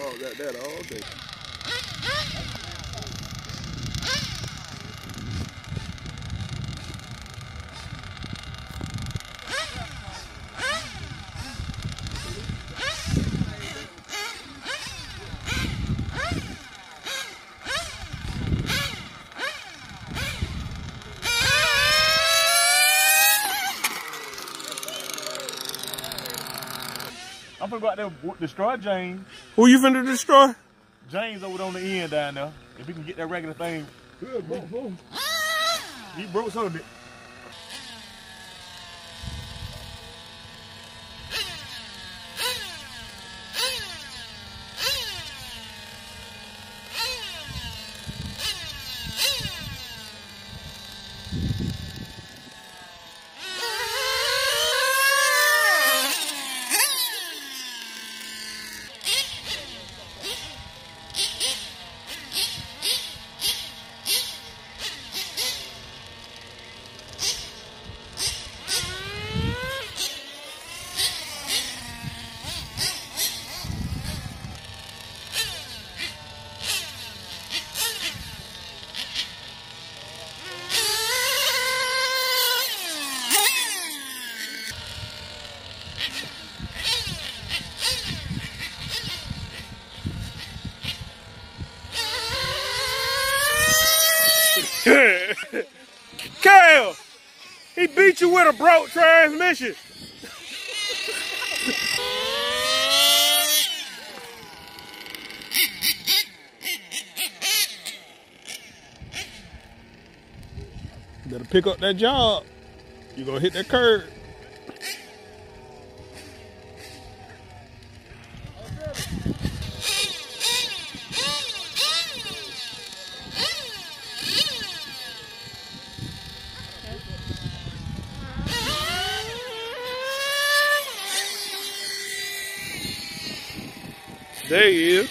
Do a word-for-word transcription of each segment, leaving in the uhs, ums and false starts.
dog got that all day. I'm finna go out there and destroy James. Who you finna destroy? James over on the end down there. If we can get that regular thing. Good, boom, boom. He broke some of it. Kale, he beat you with a broke transmission. Better pick up that job. You gonna hit that curb. There he is.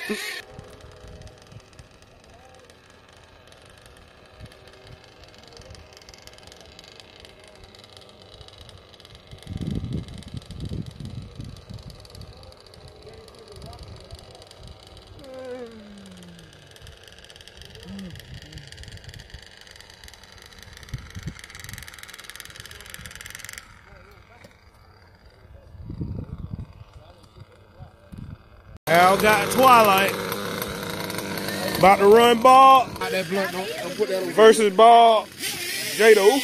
Al got Twilight. About to run ball versus ball. Jado.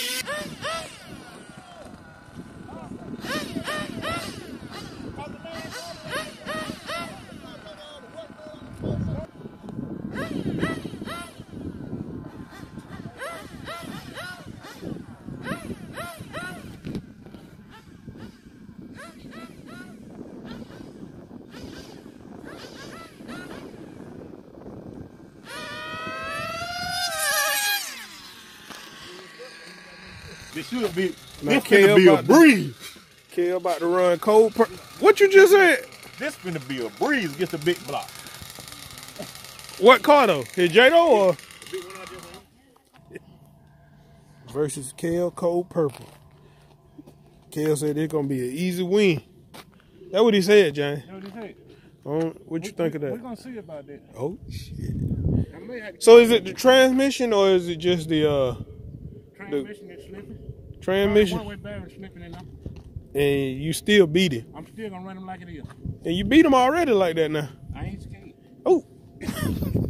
This should be, Now, this finna be a breeze. Kale about to run cold. Per what you just said? This finna be a breeze against the big block. What car though? His Jado or? Versus Kale Cold Purple. Kale said it's gonna be an easy win. That's what he said, Jane. That's what he said. Um, what you we, think of that? We're gonna see about that. Oh shit. So is it the transmission or is it just the uh transmission that's slipping? Transmission. One way bearing slipping in them. And you still beat him. I'm still gonna run them like it is. And you beat him already like that now. I ain't scared. Oh.